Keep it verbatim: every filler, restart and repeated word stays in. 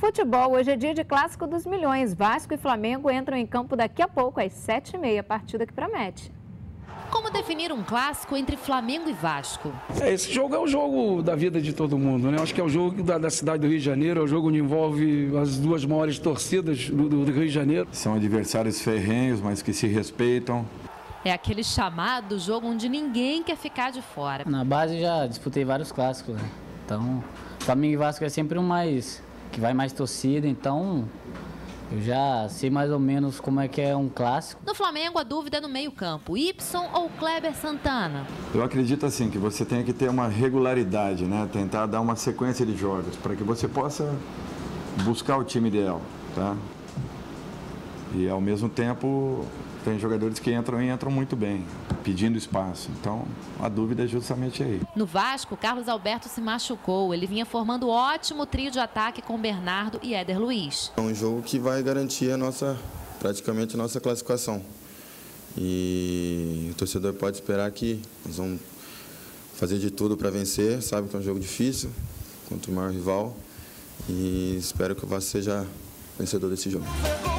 futebol, hoje é dia de Clássico dos Milhões. Vasco e Flamengo entram em campo daqui a pouco, às sete e meia, partida que promete. Como definir um clássico entre Flamengo e Vasco? É, esse jogo é o jogo da vida de todo mundo, né? Acho que é o jogo da, da cidade do Rio de Janeiro, é o jogo onde envolve as duas maiores torcidas do, do, do Rio de Janeiro. São adversários ferrenhos, mas que se respeitam. É aquele chamado jogo onde ninguém quer ficar de fora. Na base já disputei vários clássicos, né? Então, Flamengo e Vasco é sempre um mais que vai mais torcida, então eu já sei mais ou menos como é que é um clássico. No Flamengo, a dúvida é no meio-campo, Ibson ou Kleber Santana? Eu acredito assim que você tem que ter uma regularidade, né? Tentar dar uma sequência de jogos para que você possa buscar o time ideal, tá? E ao mesmo tempo tem jogadores que entram e entram muito bem, pedindo espaço. Então, a dúvida é justamente aí. No Vasco, Carlos Alberto se machucou. Ele vinha formando ótimo trio de ataque com Bernardo e Éder Luiz. É um jogo que vai garantir a nossa, praticamente a nossa classificação. E o torcedor pode esperar que nós vamos fazer de tudo para vencer. Sabe que é um jogo difícil, contra o maior rival. E espero que o Vasco seja vencedor desse jogo.